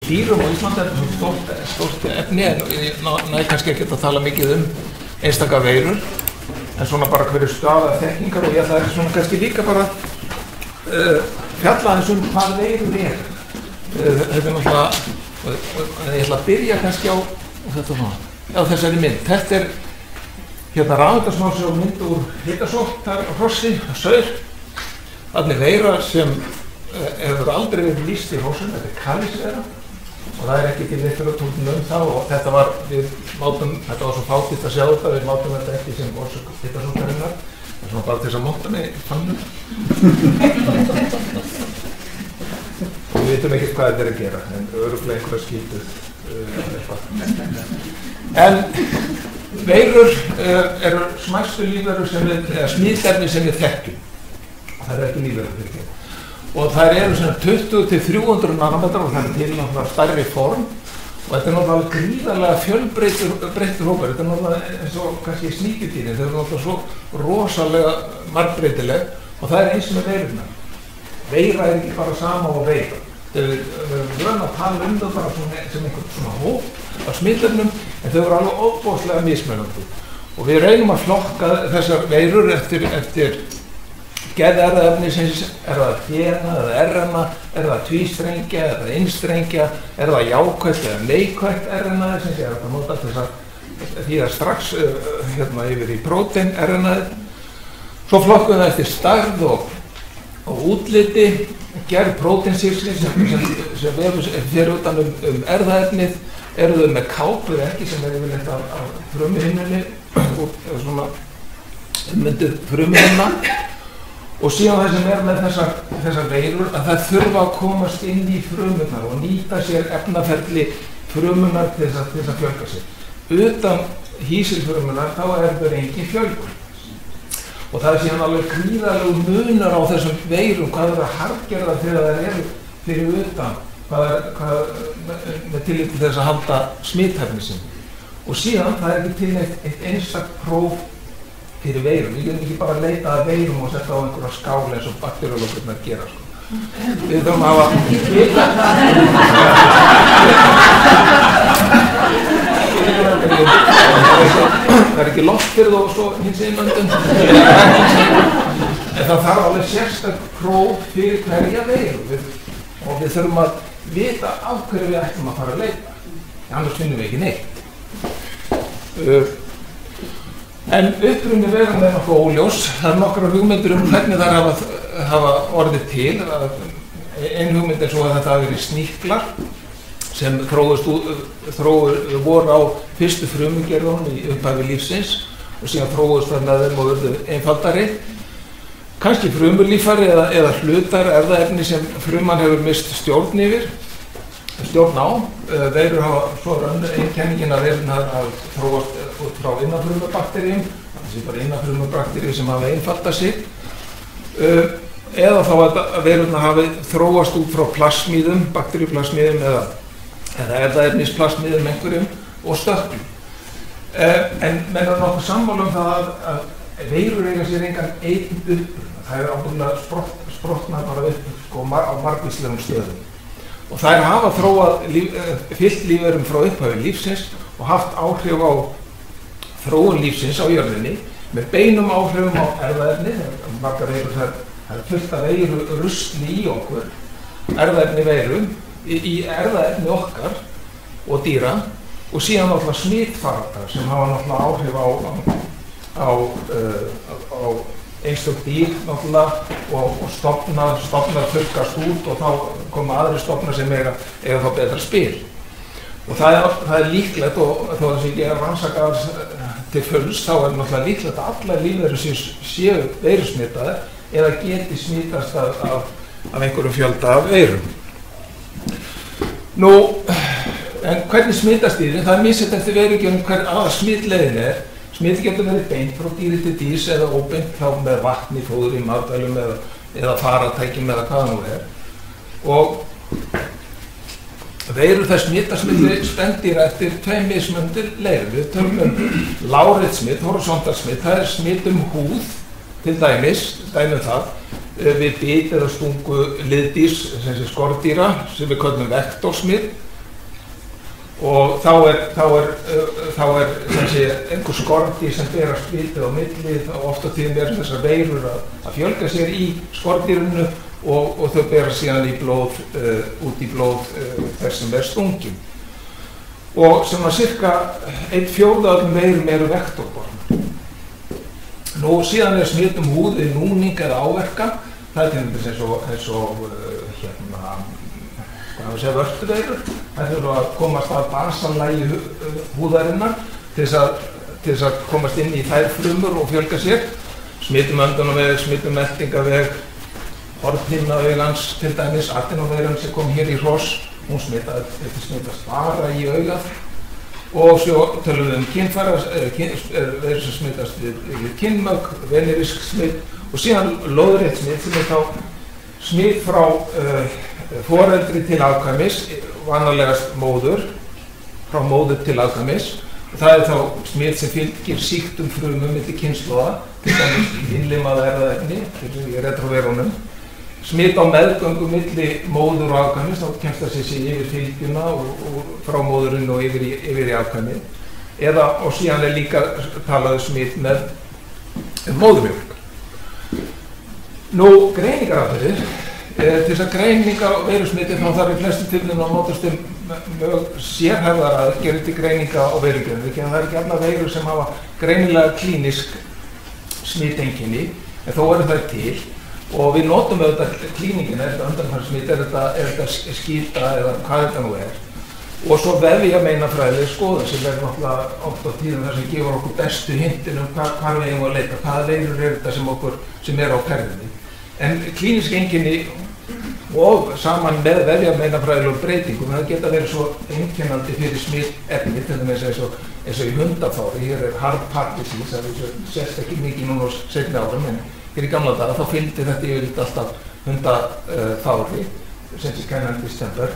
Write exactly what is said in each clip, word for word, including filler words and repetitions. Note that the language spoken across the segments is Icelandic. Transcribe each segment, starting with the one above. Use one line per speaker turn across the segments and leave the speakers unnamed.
dýrum á Íslandi er stórt, stórt efni en næ kannski ekki að tala mikið um einstaka veirur en svona bara hverju staða þekkingar og ég ætla ekki svona kannski líka bara uh, fjalla aðeins um hvað veirur er. Uh, þetta er náttúrulega, uh, ég ætla að byrja kannski á, þetta, á þessari mynd. Þetta er hérna rafmagnsmál sem mynd úr hitasóttar hrossi, saur. Þarna er veira sem uh, hefur aldrei verið lýst í hrossum, þetta er kalisveira. Og það er ekki til litteratúrnum um það og þetta var, við mátum, þetta var svo fátítt að sjá þetta, við mátum þetta ekki sem orsök hitasóttarinnar. Það er svona bara til þess að móta mig í fannum. Og við vitum ekkert hvað þetta er að gera, en örugglega einhverja skítuð uh, eitthvað. En veirur uh, eru smæstu lífverur sem við, eða smitefni sem við þekkjum. Það er ekki lífverur fyrir því. Og þær eru svona tuttugu til þrjú hundruð nanometrar og það er til náttúrulega stærri form og þetta er náttúrulega gríðarlega fjölbreyttur hópur. Þetta er náttúrulega eins og kannski sníkjudýrin, þetta er náttúrulega svo rosalega margbreytileg og það er eins með veirurnar. Veira er ekki bara sama og veira. Við erum vön að tala um það bara svona, sem einhvern svona hóp af smitefnum en þau eru alveg ofboðslega mismunandi. Og við reynum að flokka þessar veirur eftir, eftir gerð erfðaefnisins, er það D N A eða R N A, er það tvístrengja eða einstrengja, er það jákvætt eða neikvætt R N A sem sé að þetta nota til þess að því að strax uh, hérna yfir í prótein R N A-ið. Svo flokkum við það eftir stærð og, og útliti, gerð próteinsýrsli sem, sem, sem við fyrir utan um, um erfðaefnið, eru þau með kápur ekki sem er yfirleitt af, af frumuhimnunni og svona myndið frumuhimna. Og síðan það sem er með þessar, þessar veirur að það þurfa að komast inn í frumurnar og nýta sér efnaferli frumunar til þess að, til þess að fjölga sér. Utan hýsilfrumunar þá er þau engin fjölgun. Og það er síðan alveg gríðarlegur munar á þessum veirum, hvað er að harðgerða þegar það eru fyrir utan, hvað er, hvað, með, með tillit til þess að halda smithæfni sinni. Og síðan það er ekki til eitt, eitt einstak próf fyrir veirum. Við getum ekki bara að leita að veirum og setja á einhverja skáli eins og bakteríológurnar gera. Sko. Við þurfum að hafa það er ekki loft fyrir þú og svo hins einmöndum. En það þarf alveg sérstak próf fyrir hverja veiru við, og við þurfum að vita af hverju við ætlum að fara að leita. Annars finnum við ekki neitt. Uh, En uppruni veirunnar er nokkuð óljós. Það er nokkrar hugmyndir um hvernig þær hafa, hafa orðið til. Ein hugmynd er svo að þetta hafi verið sníklar sem þróust, þróust voru á fyrstu frumugerðunum í upphafi lífsins og síðan þróust þær með þeim og urðu einfaldari. Kannski frumulíffæri eða, eða hlutar erfðaefni sem fruman hefur mist stjórn yfir. Stjórn á. Veirur hafa svo önnur einkenningin að veirurnar hafa þróast út frá innanfrumubakteríum, það sé bara innanfrumubakteríu sem hafa einfaldað sig, uh, eða þá að veirurnar hafi þróast út frá plasmíðum, bakteríuplasmíðum eða, eða erfðaefnisplasmíðum einhverjum og stökklum. Uh, en menn er nokkuð sammála um það að, að veirur eiga sér engan einn uppruna. Það er ábúinlega sprott, sprottnar bara upp sko, mar, á margvíslegum stöðum. Og þær hafa þróað líf, fyllt lífverum frá upphafi lífsins og haft áhrif á þróun lífsins á jörðinni með beinum áhrifum á erfðaefni. Margar veirur það er fullt af veiru rusli í okkur, erfðaefni veirum, í, í erfðaefni okkar og dýra og síðan náttúrulega smitfaraldrar sem hafa náttúrulega áhrif á, á, á, uh, á einstök dýr náttúrulega og, og stofnar, stofnar þurrkast út og þá koma aðri stofnar sem eiga, eiga þá betra spil. Og það er, það er líklegt og þó að það sé ekki að rannsaka til fulls þá er náttúrulega líklegt að allar lífverur sem séu veirusmitaðar eða geti smitast af, af, af einhverjum fjölda af veirum. Nú, en hvernig smitast dýrin? Það er misjafnt eftir veirugjöfum hver aða smitleiðin er. Smiti getur verið beint frá dýri til dýrs eða óbeint þá með vatni, fóðri, matvælum eða, eða faratækjum eða hvað nú er. Og veirur það smitast milli spendýra eftir tveim mismunandi leiðum. Við tölum um lárétt-smit, horisontal-smit, það er smit um húð, til dæmis, dæmum það, við bit eða stungu liðdýrs, sem sé skordýra, sem við köllum vektorsmit, og þá er, þá er, uh, þá er þessi einhver skordýr sem berast smitið á milli, og oft á tíðum er þessar veirur að, að fjölga sér í skordýrinu og, og þau berast síðan í blóð, uh, út í blóð uh, þess sem er stungin. Og svona cirka einn fjórða af öllum veirum eru vektorbornar. Nú síðan er smitt um húð við núning eða áverka, það er til dæmis eins og, eins og uh, hérna, hvað við segja, vörtuveirur. Það þurfa að komast að basallægi húðarinnar til þess að, til þess að komast inn í þær frumur og fjölga sér. Smittum öndunarveg, smittum meltingaveg, hornhimnaugans til dæmis, adenoveiran sem kom hér í hross, hún smitaði, þetta smitast bara í augað. Og svo tölum við um kynfæra, veirur sem smitast við, við kynmögg, venerisk smitt og síðan lóðrétt smitt sem er þá smitt frá uh, foreldri til afkvæmis, vanalegast móður, frá móður til afkvæmis. Það er þá smitt sem fylgir sýktum frumum milli kynslóða, til dæmis innlimaða erfðaefni, í retroverunum. Smitt á meðgöngu milli móður og afkvæmis, þá kemst það sér yfir fylgjuna og, og frá móðurinn og yfir í, yfir í afkvæmið. Eða, og síðan er líka talaðu smitt með móðurmjólk. Nú, greiningaraðferðir. Til þess að greininga á veirusmiti þá þarf í flestum tilfellum að notast um mjög sérhæfðar að gera til greininga á veirugreiningu. Það er ekki allar veirur sem hafa greinilega klínisk smiteinkenni, en þó eru þær til og við notum auðvitað klíningina, er þetta undanfarssmit, er þetta, er þetta skýta eða hvað þetta nú er. Og svo vefja meinafræðileg skoða sem er náttúrulega oft á tíðum þar sem gefur okkur bestu hintin um hvað, hvað við eigum að leita, hvaða veirur er þetta sem okkur sem er á ferðinni. En klínisk einkenni og saman með vefja meinafræðilegum breytingum, það geta verið svo einkennandi fyrir smitefni, til dæmis eins og, eins og í hundafári. Hér er hard heart disease, það er sérst ekki mikið núna á seinni árum, en hér í gamla daga þá fylgdi þetta yfirleitt alltaf hundafári, sem sé kennandi distemper.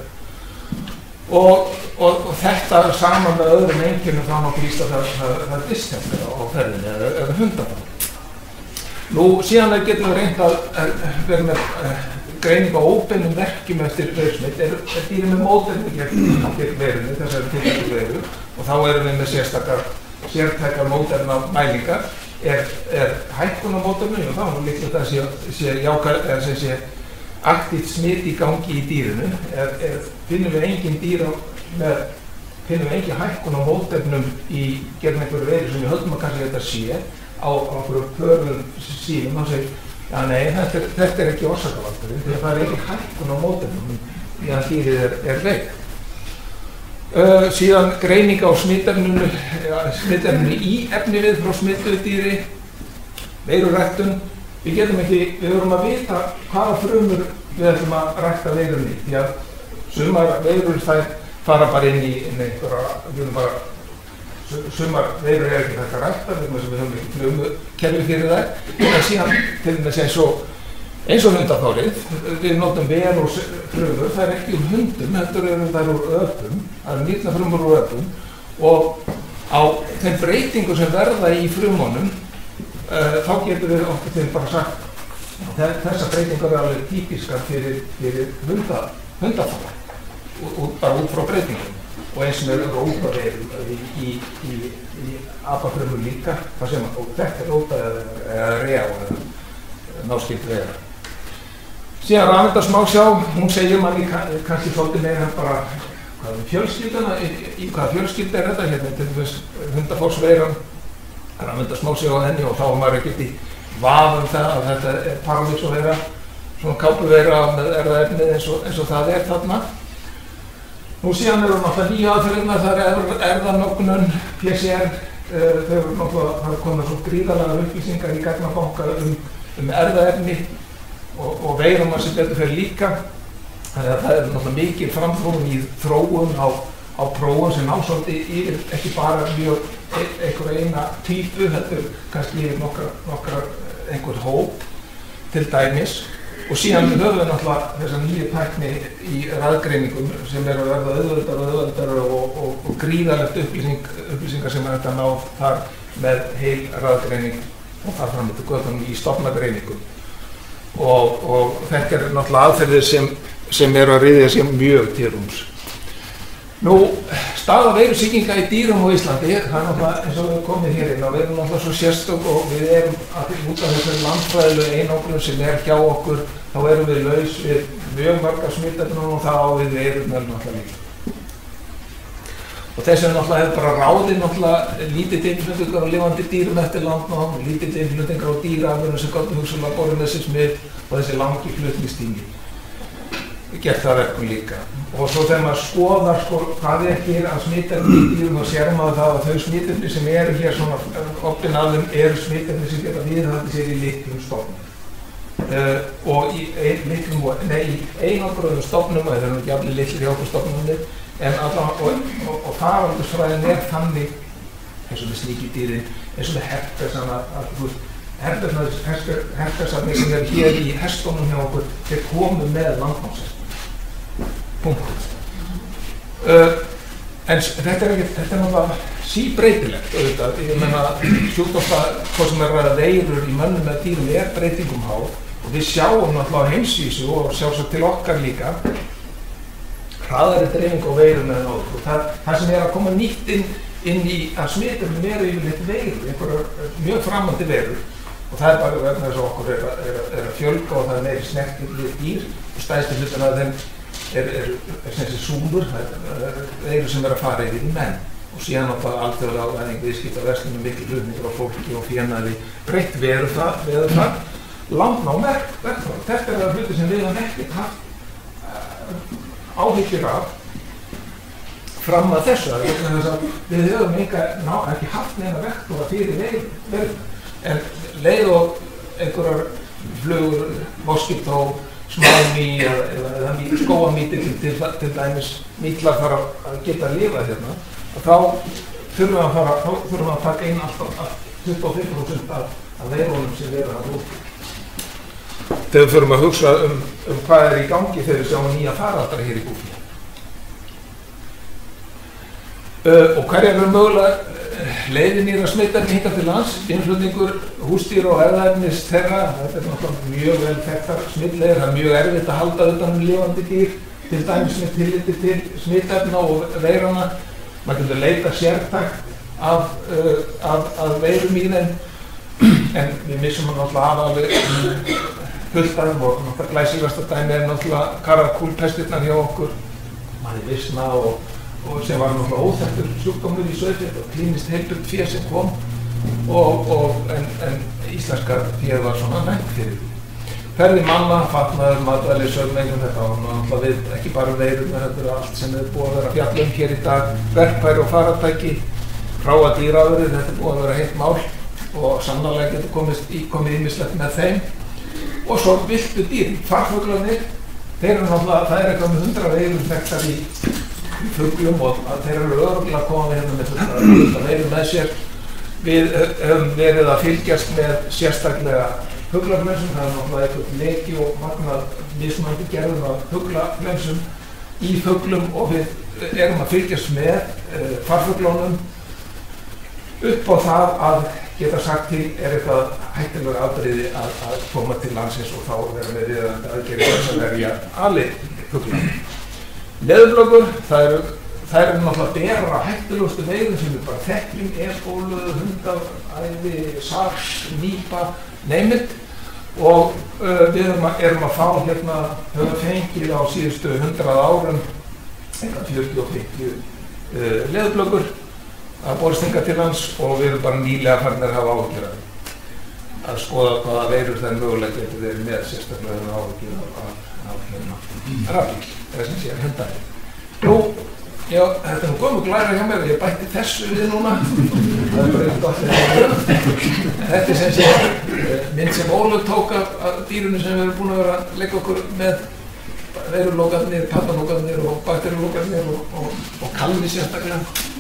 Og, og, og þetta saman með öðrum einkennum þá nokkuð víst að það, það, það er distemper á ferðinni eða, eða hundafári. Nú síðan getum við reynt að vera með uh, greining á óbeinum verkjum eftir veirusmit, er, er dýri með mótefni gegn veirunni, þessari tilfættu veiru, og þá erum við með sérstakar, sértækar mótefna mælingar, er, er hækkun á mótefni, og þá er líkt að sé, sé, jákar, er, sé, sé aktíft smit í gangi í dýrinu, er, er, finnum við engin dýr með, finnum við engin hækkun á mótefnum í gegn einhverju veiru sem við höldum að kannski þetta sé, á okkur pörfum sínum og segir, já nei, þetta er, þetta er ekki orsakavaldurinn, því að það er ekki hækkun á mótefnum því að dýrið er, er veik. Uh, síðan greining á smitefninu, ja, smitefninu í efnivið frá smituðu dýri, veiruræktun. Við getum ekki, við verðum að vita hvaða frumur við ætlum að rækta veirunni, því að sumar veirur þær fara bara inn í inn einhverja, við verðum bara sumar veirur er ekki þetta rækta, við höfum ekki frumukerfi fyrir þær, en síðan til þess eins og eins og hundafárið, við notum venus frumur, það er ekki um hundum, heldur eru þær úr öpum, það eru nýrnafrumur úr öpum og á þeim breytingum sem verða í frumunum, uh, þá getur við okkur til bara sagt að þessar breytingar er alveg típiskar fyrir, fyrir hunda, hundafára, bara út frá breytingum. Og eins sem eru rótaveirur í, í, í, í apafrumur líka, það sem og þetta er róta eða, eða rejá eða náskilt veira. Síðan rafeindarsmásjá, hún segir manni kannski svolítið meira bara hvað er fjölskylduna, í, í hvaða fjölskylda er þetta, hérna til þess hundafórsveiran, rafeindarsmásjá á henni og þá er maður ekkert í vafa um það að þetta er paradoxoveira, svona kápuveira með erfðaefnið eins og, eins og það er þarna. Nú síðan eru náttúrulega nýja aðferðirnar, það er erfðanotkun, P C R, uh, þau eru náttúrulega, það er komið svo gríðarlega upplýsingar í gagnabanka um, um erfðaefni og, og veiruna sem betur fyrir líka. Þannig að það er náttúrulega mikil framþróun í þróun á, á prófum sem ásóldi yfir ekki bara mjög einhverja eina típu, heldur kannski yfir nokkra, nokkra einhver hóp til dæmis. Og síðan höfum við náttúrulega þessa nýju tækni í raðgreiningum sem eru að verða auðveldar og auðveldar og, og, og gríðarlegt upplýsing, upplýsingar sem er þetta náð þar með heil raðgreining og þar fram til götunum í stofnagreiningum. Og, og þetta er náttúrulega aðferðir sem, sem eru að ryðja sér mjög til rúms. Nú, Staða veirusýkinga í dýrum á Íslandi, það er náttúrulega eins og við komum hér inn og við erum náttúrulega svo sérstök og við erum að út af þessu landfræðilegu einangrun sem er hjá okkur, þá erum við laus við mjög margar smitefnum og þá á við veirurnar náttúrulega líka. Og þess vegna náttúrulega hefur bara ráðið náttúrulega lítill innflutningar á lifandi dýrum eftir landnám, lítill innflutningar á dýraafurðum sem gátu hugsanlega borið með sér smit og þessi langi flutningstími. Gert það verkum líka. Og svo þegar maður skoðar sko, hvað er hér að smitefni í dýrum þá sér maður það að þau smitefni sem eru hér svona opinn af þeim eru smitefni sem geta viðhaldið sér í litlum stofnum. Uh, og í ein, litlum, nei, í einangruðum stofnum, það eru ekki allir litlir hjá okkur stofnumir, en allavega, og, og, og faraldursfræðin er þannig, eins og með sníkjudýrin, eins og með herpesana, að þú veist, herpesarnir sem eru hér í hestunum hjá okkur, þeir komu með landnámshestum. Punkt. Uh, en þetta er ekki, þetta er náttúrulega síbreytilegt, auðvitað, ég meina sjúkdómssta, hvað sem er ræða veirur í mönnum eða dýrum er breytingum háð og við sjáum náttúrulega á heimsvísu og sjálfsagt til okkar líka hraðari dreifing á veirum eða náður og það, það sem er að koma nýtt inn, inn í að smitefnum eru yfirleitt veirur, einhverjar mjög framandi veirur og það er bara vegna þess að okkur er að, er að, er að fjölga og það er meiri snertir við dýr og stærsti hlutin af þeim er, er, er sem þessi súmur, veirur sem er að fara yfir í menn og síðan náttúrulega alþjóðlega ávæðing viðskiptaverslun með mikil hlutningur á fólki og fénaði breytt veru það, veru það, landnám verkfæri. Þetta er það hluti sem við höfum ekkert haft uh, áhyggjur af fram að þessu, þess að við höfum enga, ná, ekki haft neina vektora fyrir veru, en leið og einhverjar flugur, moskító, smámý eða, eða, eða skóamýti til, til, til dæmis mýtlar þarf að geta að lifa hérna, og þá þurfum við að fara, þá þurfum við að taka inn alltaf tuttugu og fimm prósent af, af veirunum sem vera að úti. Þegar við þurfum að hugsa um, um hvað er í gangi þegar við sjáum nýja faraldra hér í búfé. Uh, og hverjar eru mögulega leiðin í að smitefni hingað til lands, innflutningur, húsdýr og erfðaefnis þeirra, þetta er náttúrulega mjög vel þekktar smitleiðir, það er mjög erfitt að halda utan um lifandi dýr, til dæmis með tilliti til smitefna og veirana. Maður getur leita sértækt af, uh, af, af veirum í þeim, en við missum hann náttúrulega af alveg huldæðum og náttúrulega glæsilegasta dæmi er náttúrulega karakúlpestirnar hjá okkur, maður visna og og sem var náttúrulega óþekktur sjúkdómur í Sauðfirði og klínist heilbrigt fé sem kom og, og en, en íslenska féð var svona nægt fyrir því. Ferði manna, fatnaður, matvæli, sögmengun, þetta var náttúrulega við ekki bara veirur, en þetta er allt sem er búið að vera að fjalla um hér í dag, verkfæri og faratæki, hráa dýraafurðir, þetta er búið að vera heitt mál og sannarlega getur komið ýmislegt með þeim. Og svo viltu dýr, farfuglarnir, þeir eru náttúrulega, það er eitthvað með hundra veirur þekktar í í fuglum og þeir eru örugglega að koma hérna með þetta veiru með sér. Við höfum verið að fylgjast með sérstaklega fuglaflensum, það er náttúrulega eitthvað leki og magnað mismunandi gerðum af fuglaflensum í fuglum og við erum að fylgjast með uh, farfuglunum upp á það að geta sagt til er eitthvað hættulega afbrigði að, að koma til landsins og þá verðum við viðeigandi aðgerðir þess að verja allir fuglar. Leðurblökur, það eru, það eru náttúrulega bera hættulegustu veirum sem er bara þekling, ebólu, hundaæði, sars, nípa, name it og uh, við erum að, erum að fá hérna, höfum fengið á síðustu hundrað árum, eitthvað fjörutíu og fimmtíu uh, leðurblökur að borist hingað til lands og við erum bara nýlega farnir að hafa áhyggjur af því að skoða hvaða veirur það er mögulegt getur verið með sérstaklega þegar áhyggjur af, af hérna rafbíl. Það sem sé að henda þér. Nú, já, þetta er nú gömul glæra hjá mér og ég bætti þessu við núna. Það er bara eitthvað gott þegar. Þetta er sem sé mynd sem Ólöf tók af, af dýrunum sem við erum búin að vera að leika okkur með veirulókarnir, pattalókarnir og bakteríulókarnir og, og, og kalvi sérstaklega.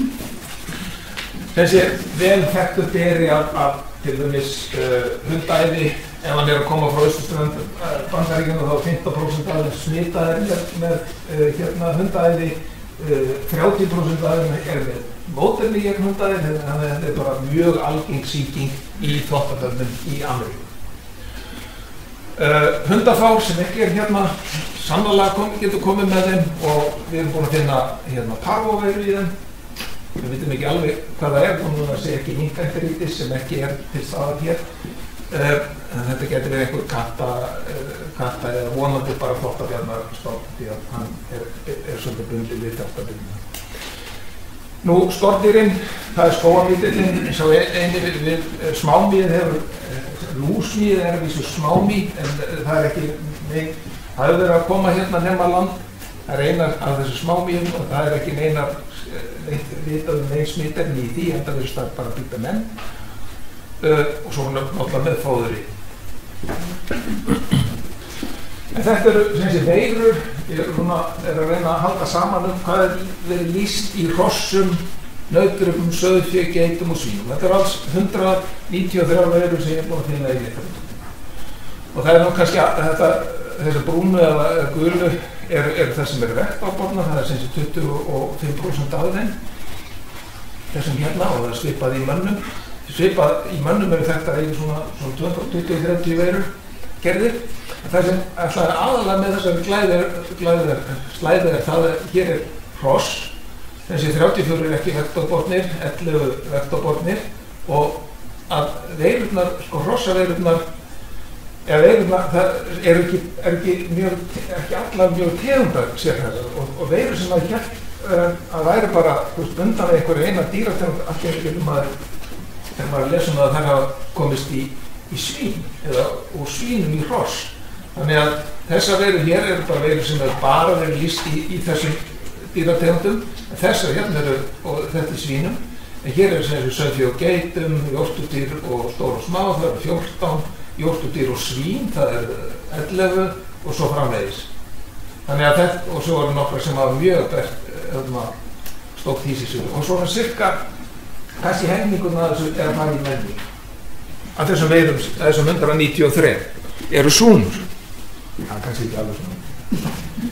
Sem sé vel þekktur beri af, af til dæmis uh, hundæði. Ef hann er að koma frá austurströnd uh, Bandaríkjanna þá fimmtán prósent af þeim smitaðir með, með uh, hérna, hundæði, uh, þrjátíu prósent af þeim er með mótefni gegn hundæði, þannig að þetta er bara mjög algeng sýking í þvottaböndum í Ameríku. Uh, hundafár sem ekki er hérna sannarlega kom, getur komið með þeim og við erum búin að finna hérna parvoveiru í þeim við vitum ekki alveg hvað það er, þannig að það sé ekki minkenteritis sem ekki er til staðar hér. Uh, en þetta getur verið einhver katta, uh, katta eða vonandi bara þvottabjarnarstofn því að hann er, er, er svolítið bundið við þvottabjarnar. Nú skordýrin, það er skógarvítillinn, eins og eini við, við smámýið hefur, lúsmýið er vísu smámý, en það er ekki, nei, það hefur verið að koma hérna nema land, það er einar af þessu smámýjum og það er ekki neinar, neitt vitað um neins smitefni í því, en það verður stað bara að býta menn. Uh, og svo náttúrulega með fóðuri. En þetta eru sem sé veirur, ég er, svona, er að reyna að halda saman um hvað er verið lýst í hrossum, nautrugum, sauðfé, geitum og svínum. Þetta er alls hundrað níutíu og þrjár veirur sem ég er búin að finna í litunum. Og það er nú kannski að þetta, þessi brúnu eða gulu er, er það sem er vektábornar, það er sem sé tuttugu og fimm prósent af þeim, þessum hérna, og það er svipað í mönnum. Svipað í mönnum eru þetta yfir svona, svona tvö hundruð tuttugu til þrjátíu veirur gerðir. Það sem ætlaði aðalega með þessari slæði er það að hér er hross, þessi þrjátíu og fjögur er ekki vektorbornir, ellefu vektorbornir og að veirurnar, sko hrossaveirurnar, eða veirurnar, það er ekki, er ekki, mjög, ekki allar mjög tegundar sérhæðar og, og veirur sem að hér að væri bara bundan við einhverju eina dýrategund, allir ekki um að þegar maður lesum að það hafa komist í, í svín eða úr svínum í hross. Þannig að þessar veirur hér eru bara veirur sem er bara verið lýst í, í þessum dýrategundum, en þessar hérna eru, og þetta er svínum, en hér eru sem eru sauðfé og geitum, jórturdýr og stór og smá, það eru fjórtán, jórturdýr og svín, það eru ellefu og svo framvegis. Þannig að þetta, og svo eru nokkra sem hafa mjög bert stókt í sig og svona cirka þessi helmingurinn að þessu er að fara í menning. Að þessum veirum, þessum hundrað níutíu og þrjú eru súnur. Það er kannski ekki alveg svona.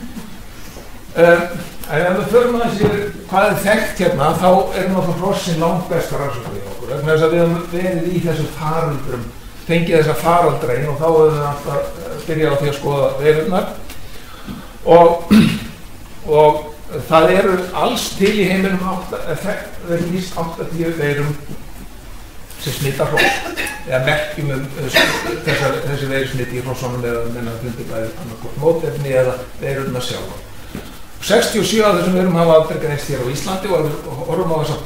Um, en ef við förum að þessi hvað er þekkt hérna, þá er náttúrulega hrossin langt besta rannsókn í okkur. Vegna þess að við höfum verið í þessu faraldrum, fengið þessa faraldrein og þá höfum við alltaf byrjað á því að skoða veirurnar. Og, og það eru alls til í heiminum verið lýst áttatíu veirum sem smittar hross eða merkjum um þessar, þessi veirusmiti í hrossunum eða menna fundir bæði annarkort mótefni eða veirurnar sjálfa. sextíu og sjö af þessum veirum hafa aldrei greinst hér á Íslandi og ef við horfum á þessar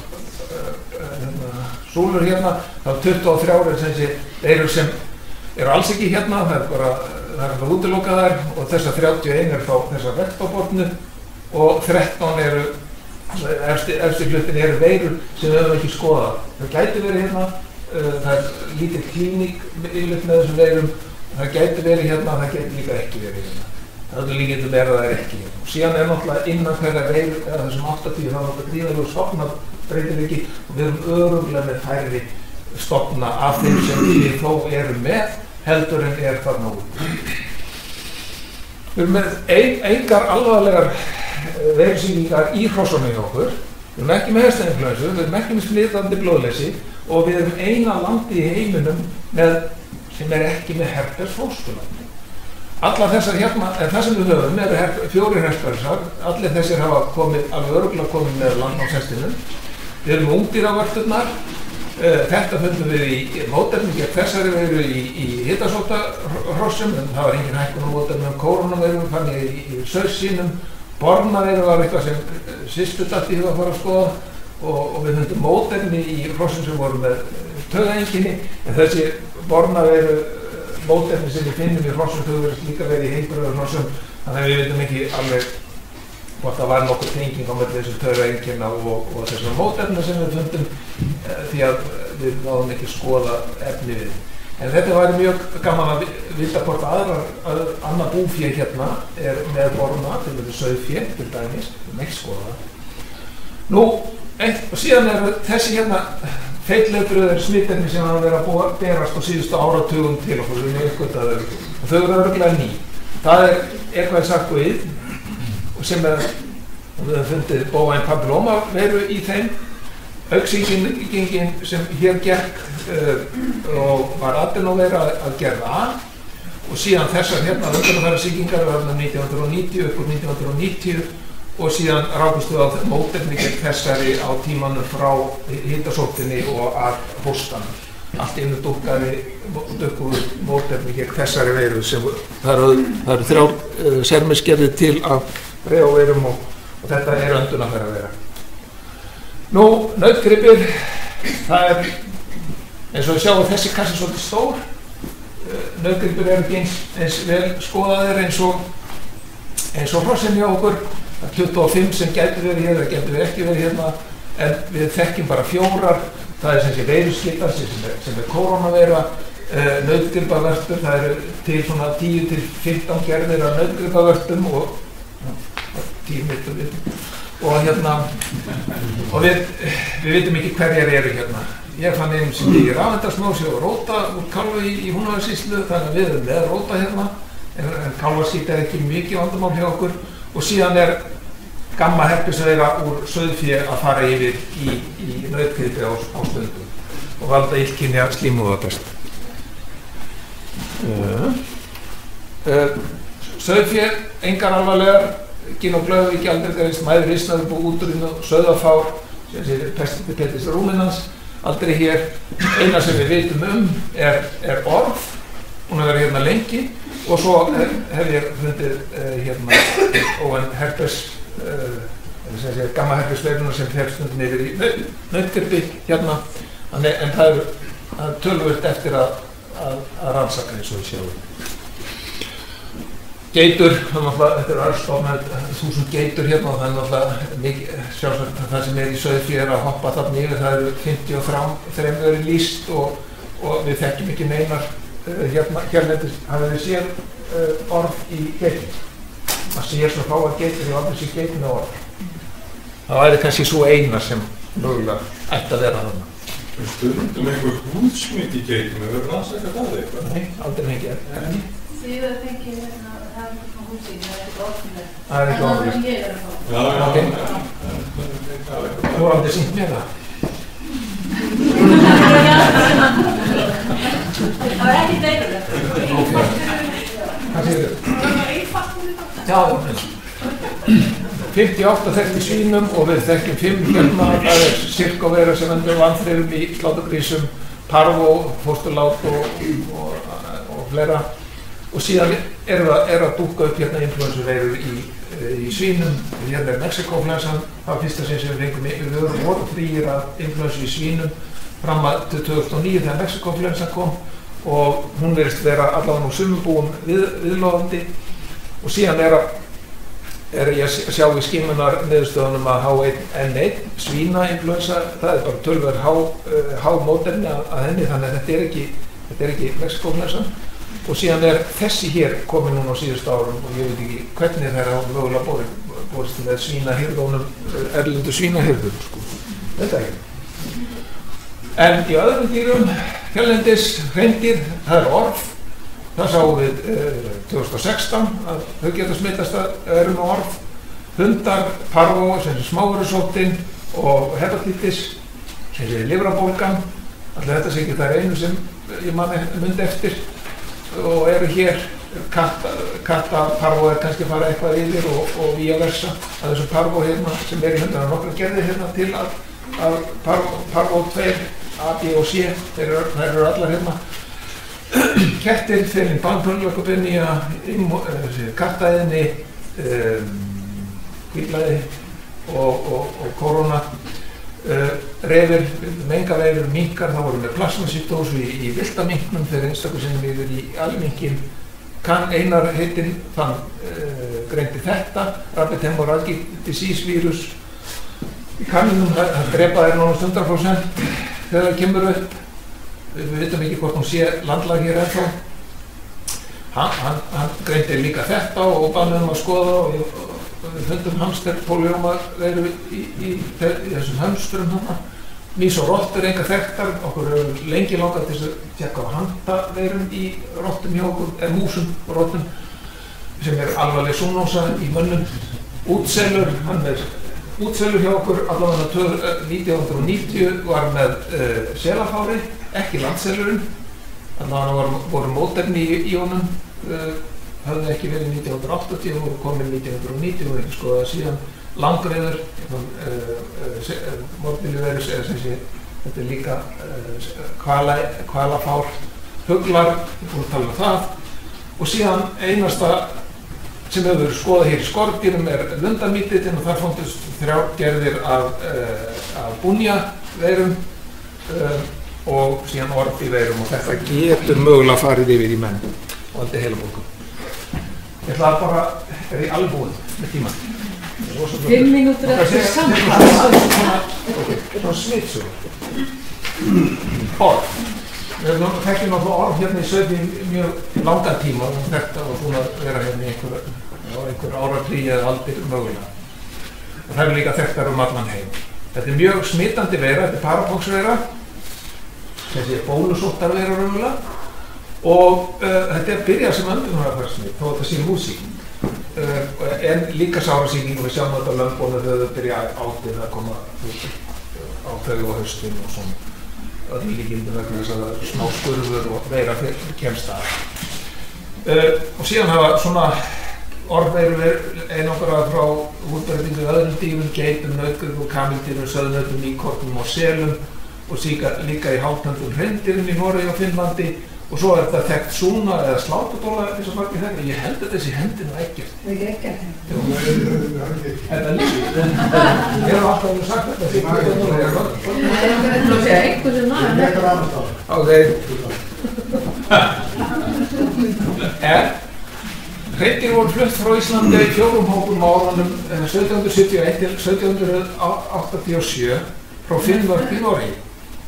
uh, súlur hérna þá tuttugu og þrjár er þessi veirur sem eru alls ekki hérna, það er bara það er alltaf útilokað þær og þessar þrjátíu og eitt er þá þessar vektorbornu og þrettán eru, efsti, efsti hlutin eru veirur sem við höfum ekki skoðað. Það gæti verið hérna, uh, það er lítið klíník yfirleitt með þessum veirum, það gæti verið hérna, það gæti líka ekki verið hérna. Það er líka verið að það er ekki hérna. Og síðan er náttúrulega innan hverja veirur, eða þessum áttatíu, það er náttúrulega gríðarlegur stofnabreytileiki og við erum örugglega með færri stofna af þeim sem við þó erum með, heldur en er þarna út. Við erum með ein, engar alvarlegar veirusýkingar í hrossunum í okkur. Við erum ekki með hesteinfluensu, við erum ekki með smitandi blóðleysi og við erum eina landi í heiminum með, sem er ekki með herpes fósturland. Allar þessar hérna, en það sem við höfum eru her, fjórir herpesar, allir þessir hafa komið, alveg örugglega komið með landnámshestinum. Við erum með ungdýravörturnar, þetta fundum við í mótefni gegn þessari veiru í, í hitasóttahrossum, en það var engin hækkun á mótefni um kórónuveirum, þannig í, í sauðsýnum. Bornaveiru var eitthvað sem systur datt í huga að fara að skoða og, og við fundum mótefni í hrossum sem voru með taugaeinkenni, en þessi bornaveiru mótefni sem við finnum í hrossum þau verið líka verið í heilbrigðum hrossum, þannig að við veitum ekki alveg hvort það var nokkuð tenging á milli þessum taugaeinkenna og, og þessum mótefni sem við fundum e, því að við náðum ekki skoða efni við. En þetta væri mjög gaman að vita hvort aðrar, að annað búfé hérna er með borna, til þetta sauðfé, til dæmis, við meik skoða það. Nú, eitt, og síðan er þessi hérna feitleifbröður smitefni sem hafa verið að búa, berast á síðustu áratugum til okkur, við erum uppgötaðar og þau eru örugglega ný. Það er eitthvað sarkóið sem er, við höfum fundið bóvæn papilloma veiru í þeim, augsýkingin sem hér gekk uh, og var adenoveira að gerða að og síðan þessar hérna undanfæra sýkingar var nítján hundruð og níutíu upp úr nítján hundruð og níutíu og síðan rákumst við á mótefni gegn þessari á tímanum frá hitasóttinni og að hóstanum. Allt einu dúkkaði dukkuð mótefni gegn þessari veiru sem það eru, það eru þrjár uh, sermisgerðir til af reóveirum og, og þetta er öndunarfæraveira. Nú, nautgripir, það er eins og við sjáum þessi kassi svolítið stór. Uh, nautgripir eru ekki eins, eins vel skoðaðir eins og eins og hrossin hjá okkur. Það er tuttugu og fimm sem gæti verið hér, það gæti verið ekki verið hérna, en við þekkjum bara fjórar. Það er sem sé veiruskytta sem er, sem er kórónaveira, uh, nautgripavörtur, það eru til svona tíu til fimmtán gerðir af nautgripavörtum og tíu mitt og hérna, og við, við vitum ekki hverjar eru hérna. Ég fann einu sem ég rafendarsmósi og róta úr kálfa í, í Húnavatnssýslu, þannig að við erum með róta hérna, en, en kálfaskít er ekki mikið vandamál hjá okkur, og síðan er gamma herpesveira úr sauðfé að fara yfir í, í nautgripi á, á stundum og valda illkynja slímhúðapest. Uh, uh, sauðfé, engar alvarlegar, gin og glöðu ekki aldrei gerist, mæður risnaður búið útrýmið og sauðafár, sem sér Pestipetis ruminans, aldrei hér. Eina sem við vitum um er, er orð, hún hefur verið hérna lengi, og svo hef, hef ég fundið uh, hérna óen herpes Uh, sé, gamma herpesveiruna sem fer stundum yfir í nautgripi hérna, en, en það er, er töluvert eftir að, að, að rannsaka eins og við sjáum. Geitur, þetta er örstofnað þúsund geitur hérna og það er náttúrulega mikið, sjálfsagt það sem er í sauðfé er að hoppa þarna yfir, það eru fimmtíu og þrjú verið lýst og, og við þekkjum ekki neinar uh, hérna, hérlendis hafið við séð uh, orð í geitur. Það sé svo fáar geitur, ég aldrei sé geitur með orð. Það væri kannski svo eina sem mögulega ætti að vera þarna.
Stundum einhver húðsmit í geitum, hefur við rannsakað það eitthvað?
Nei, aldrei fengið ekki.
Síðan fengið hérna, það er ekki frá húsík, það er ekki orðinlega.
Það er ekki orðinlega.
Það er ég er að fá.
Já, já,
ok. Þú var aldrei sýnt mér það.
Það var ekki deilulegt.
Hvað segir þau? Já, fimmtíu og átta þekkti svínum og við þekkjum fimm hérna, það er sirkoveira sem endur vanþrifum í slátugrísum, parvo, fósturlát og, og, og fleira. Og síðan er að, er að dúkka upp hérna influensuveirur í, í svínum. Hérna er Mexikóflensan, það var fyrsta sinn sem við fengum við vorum orðfríir af influensu í svínum fram að til tvö þúsund og níu þegar Mexikóflensan kom og hún verðist vera allavega nú sumubúum við, viðlóðandi. Og síðan er að er ég að sjá í skimunar niðurstöðunum að H einn N einn svínainfluensa, það er bara tölver há, uh, há mótefni að, að henni, þannig að þetta er ekki, þetta er ekki Mexikóflensan. Og síðan er þessi hér komin núna á síðustu árum og ég veit ekki hvernig þeir hafa mögulega borið, borist með svínahirðunum, erlendu svínahirðum, sko. Þetta ekki. En í öðrum dýrum, hérlendis, hreindýr, það er orð. Það sáum við uh, tvö þúsund og sextán að þau geta smittast að eru með orð. Hundar, parvo, sem er smáverusóttin og hepatitis, sem er lifrarbólgan. Alltaf þetta sé ekki það er einu sem ég manni myndi eftir og eru hér. Katta, katta parvo er kannski að fara eitthvað yfir og, og via versa. Það er þessu parvo hérna sem er í hundana nokkra gerðir hérna til að, að parvo, parvo tveir, A, B og C, þeir eru, þeir eru allar hérna. Kettir, þeirinn bannpönnlökubinni, kattaðinni, um, hvítblæði og, og, og korona, uh, refir, mengaveifur, minkar, þá vorum við plasmasýktósu í, í viltaminknum þegar einstaklega sinnum yfir í alminkin. Kann Einar heitinn þann uh, greindi þetta, Rabbit Hemorrhagic Disease vírus. Í kanninum það drepa þær nánast hundrað prósent þegar það kemur upp. Við vitum ekki hvort hún sé landlag hér ennþá. Hann, hann, hann greindi líka þetta og bannuðum að skoða og við, við fundum hamsterpóliómaveiru í, í, í, í þessum hamsturum þarna. Mýs og rottur enga þekktar, okkur hefur lengi langað til að tjekka á handaveirum í rottum hjá okkur, eða músum og rottum sem er alvarleg súnósa í mönnum. Útselur, hann er útselur hjá okkur allavega nítján hundruð níutíu var með uh, selafári, ekki landselurinn, allavega var, voru mótefni í, í honum, uh, höfðu ekki verið nítján hundruð áttatíu og voru komin nítján hundruð níutíu og ekki skoðað síðan langreiður, morbilliverus eða sem sé, þetta er líka kvala, kvalafár, fuglar, við búum að tala um það, og síðan einasta sem hefur verið skoðað hér í skordýrum er lundamítillinn og þar fundust þrjár gerðir af, af bunjaveirum og síðan orbiveirum og þetta getur mögulega farið yfir í menn og aldrei heilabólgum. Ég ætla að bara, er ég alveg búinn með tíma?
Fimm mínútur eftir samtal.
Svona smitsögur. Orð. Við þekkjum náttúrulega orð hérna í Sauðí mjög langan tíma og þetta var búin að vera hérna í einhver, einhver áratugir eða aldir mögulega. Og það er líka þekktar um allan heim. Þetta er mjög smitandi veira, þetta er parapoxveira, þessi bólusóttarveira raunverulega og uh, þetta er byrjað sem öndunarfærsmit þó þetta sé húsíking. Uh, en líka sárasíking og við sjáum þetta á lömbunum þegar þau byrja átið að koma á þau og haustin og svona. Að því líkindum vegna þess að það er smá skurfur og veira kemst að. Uh, og síðan hafa svona orðveirur einangrað frá útbreiðingu öðrum dýrum, geitum, nautgripum og kamildýrum, sauðnautum, íkornum og selum og síka, líka í hálftöndum hreindýrum í Noregi og Finnlandi og svo er þetta þekkt súna eða slátudóla eins og margir þekkja. Ég held þetta þessi hendin og ekkert.
Það er ekki ekkert.
Þetta er lífið. Ég hef alltaf verið sagt þetta því að þetta er
Það sé eitthvað sem næður.
Ok. En hreindýr voru flutt frá Íslandi í fjórum hópum á árunum sautján hundruð sjötíu og eitt til sautján hundruð áttatíu og sjö frá Finnmörk í Noregi.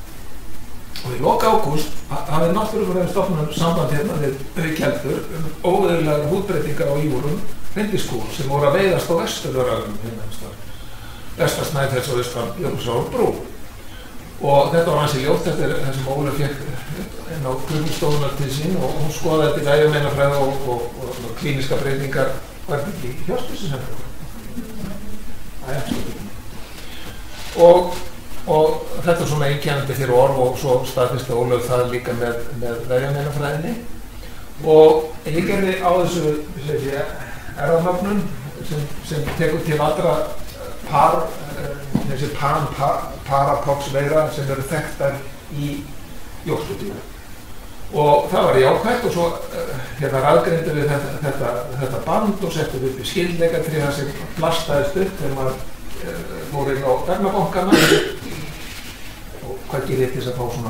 Og í lok ágúst hafði Náttúrufræðistofnun samband hérna við auðkeldur um óeðlilegar húðbreytingar á ívorum hreindýrskúa sem voru að veiðast á Vesturöræfum hérna vestan Snæfells og austan Jökulsárbrú. Og þetta var ansi ljótt, þetta er það sem Ólöf fékk inn á grunnstofunar til sín og hún skoðaði þetta í vefjameinafræði og, og, og, og klíniska breytingar var þetta í Hjörstvísinsendur. Það er ekki. Og Og þetta er svona einkennandi fyrir orð og svo staðfesti Ólöf það líka með, með vefjameinafræðinni. Og ég gerði á þessu erfðanöfnum sem, sem tekur til allra par, þessi pan, par, parapoxveira sem eru þekktar í jórturdýrum. Og það var jákvætt og svo hérna raðgreindum við þetta, þetta, þetta band og settum við upp í skildleikatré þar sem blastaðist upp þegar maður fór inn á gagnabankana. Hvað gerir þið til þess að fá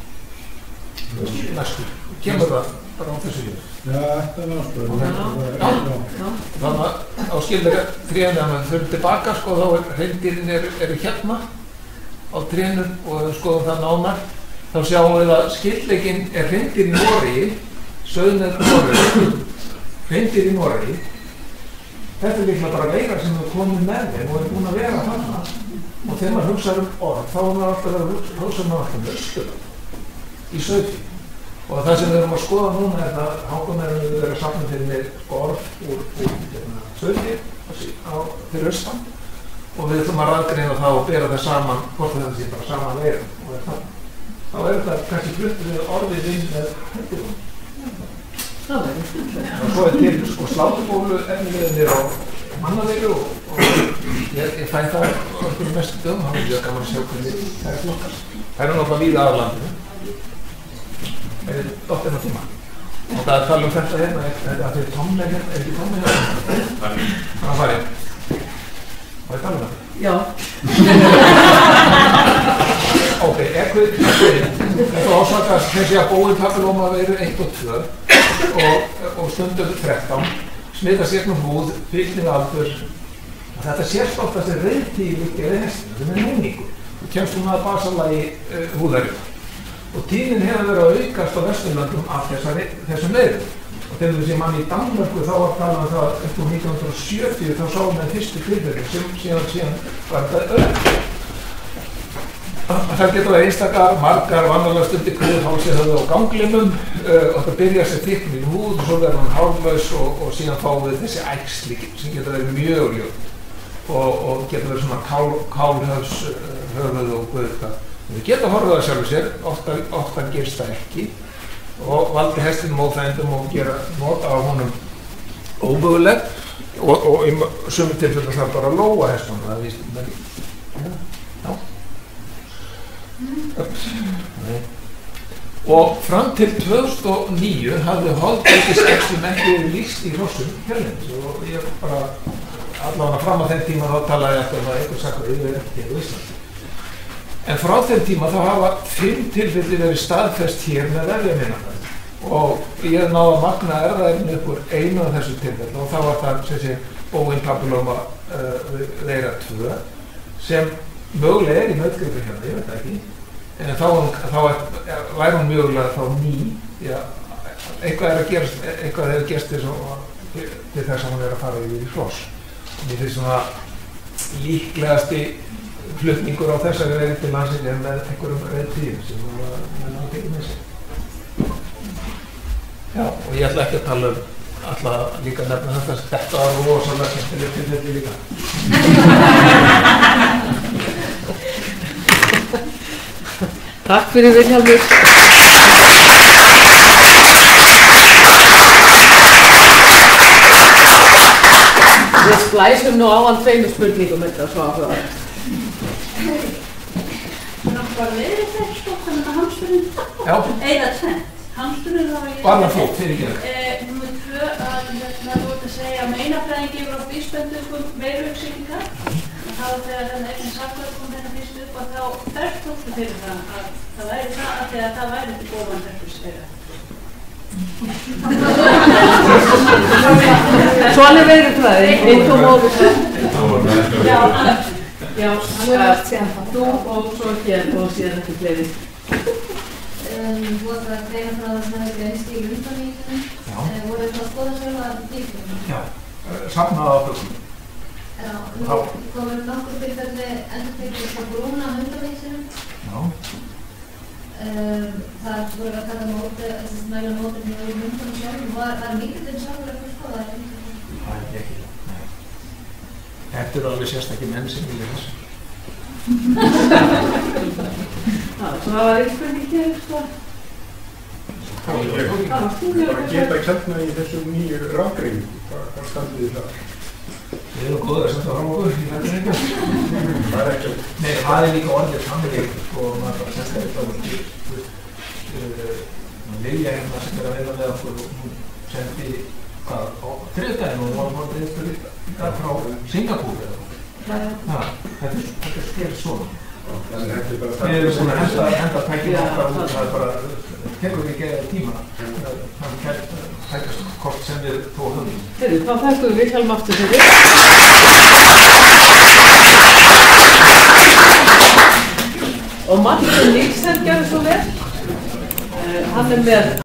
svona næstu? Kemur það bara á þessu hér?
Já, þetta er náttúrulega.
Já, þannig að á skildlega trénu að maður fyrir tilbaka, sko, þá er hreindýrin eru er hérna á trénu og við skoðum það nánar. Þá sjáum við að skildleginn er hreindýr í Noregi, sauðnaut Noregi, hreindýr í Noregi. Þetta er líklega bara veira sem við komum með þeim og erum búin að vera þarna. Og þegar maður hugsaður um orð, þá er maður alltaf að hugsa um alltaf um Austurland í Sauðí. Og það sem við erum að skoða núna er það hákonarinn við verðum að safna fyrir mér orð úr, úr Sauðí fyrir austan og við ætlum að raðgreina það og bera það saman, hvort þetta sé bara saman veirum. Og er það, þá er þetta kannski fluttur við orðið inn með hreindýrum.
Það verður stundlega.
Og svo er til sko, slátubólu efnileginir á mannaveiru og, og ég, ég fæ það okkur mestu dögum, þá er mjög gaman að sjá hvernig það er flokkast. Það er náttúrulega víða af landinu. Það er dottirna tíma. Og það er að tala um þetta hérna, er það fyrir tómlega hérna, er ekki tómlega hérna? Þannig að farið. Má ég tala um þetta?
Já.
Ok, ekkur, þetta ásakast þessi að bói papillómaveiru eitt og tvö og, og stundum þrettán. Smitast gegnum húð, fylgnið aldur. Þetta sést oft að þessi reyðtíð er hestinu, sem er núningur. Þú kemst um að basalagi uh, húðarinnar. Og tíðnin hefur verið að aukast á Vesturlöndum af þessari, þessum veirum. Og þegar við séum mann í Danmörku þá var talað um það upp úr nítján hundruð sjötíu þá sáum við fyrstu tilfelli sem síðan síðan var þetta aukt. Það getur verið einstakar, margar, vanalega stundir kviðhálsi höfðu á ganglimum uh, og það byrjar sér þykkum í húð og svo verður hann hárlaus og, og síðan fáum við þessi æxli sem getur verið mjög ljótt og, og getur verið svona kál, kálhöfs uh, höfuð og guðka. Við getum horfið það sjálfur sér, ofta, ofta gerst það ekki og valdi hestinum óþægindum og gera nota á honum ómögulegt og, og í sumum tilfellum þarf bara að lóa hestunum, það er víst menn, já. Ups. Nei. Og fram til tvö þúsund og níu hafði holdbeitisexum ekki verið lýst í hrossum hérlendis og ég bara allavega fram á þeim tíma þá talaði eftir að einhver sakkur yfir ekki á Íslandi. En frá þeim tíma þá hafa fimm tilfelli verið staðfest hér með vefjaminafræði og ég náði að magna erfðaefni upp úr einu af þessu tilfelli og þá var það sem sé Boeing papilloma uh, veira tvö sem mögulega er í nautgripur hérna, ég veit það ekki. En þá, þá er, væri hún mjögulega þá ný, já, eitthvað er að gerast, eitthvað hefur gerst til, til, til þess að hún er að fara yfir í hross. Mér finnst svona líklegasti flutningur á þessari veginn til landsins en með einhverjum reyðtíðum sem hún var að tekja með sig. Já, og ég ætla ekki að tala um, ætla líka að nefna þetta, þetta var rosalega skemmtileg tilfelli líka.
Takk fyrir Vilhjálmur. Við splæsum nú á hann tveimur spurningum þetta svo áhugaverð.
Svona bara verið þetta stopp þannig að hamsturinn eða tvennt. Hamsturinn þá var ég...
Barnaflótt, fyrir ekki það.
Númer tvö að hérna þú ert að segja að meinafræðin gefur á vísbendingum veiruaukssýkingar. Þá þegar þennan efni saklar kom þennan fyrst upp og þá þerft tókstu fyrir það að það væri það að þegar það væri ekki góðan þerfusveira.
Svona er veirufræði, einn og móður.
Já,
Já, þú og svo hér og síðan ekki fleiri.
Þú ætlar að greina frá þess að það er greinst í lundavíkjunum. Voru þetta að skoða sjálf að víkjunum?
Já, safnaði á þessum.
Já, nú komum nokkur tilfelli endurtekið frá brúna hundavíkjunum.
Já.
Það voru að taka móti, þessi næla móti með hundunum sjálfum. Var mikilvægt sjálfur að skoða það?
Það er ekki, nei. Þetta eru alveg sérstakir menn sem vilja þessu.
Það var eitthvað ekki sko.
Ég bara geta kemna í þessum nýju rafgreinu. Hvað standið þið það?
Við erum góðir að senda fram okkur í þetta eitthvað.
Það er ekki.
Nei, það er líka orðið samvegið sko, maður bara senda þetta á okkur. Lilja hérna sem er að veila með okkur og hún sendi hvað á þriðdæginu og hún var að veita líka frá Singapúr eða það. Þetta er skerð svona. Við erum búin að henda, henda tækina okkar út, það er bara, tekur við ekki eða tíma, þannig að tækast kort sem við þó höfum.
Heyrðu, þá þakkum við Vilhjálm aftur fyrir. Og Martin Nilsen gerði svo vel. Hann er með